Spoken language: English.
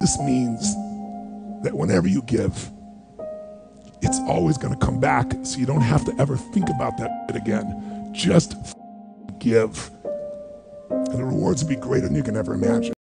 This means that whenever you give, it's always going to come back, so you don't have to ever think about that again. Just give, and the rewards will be greater than you can ever imagine.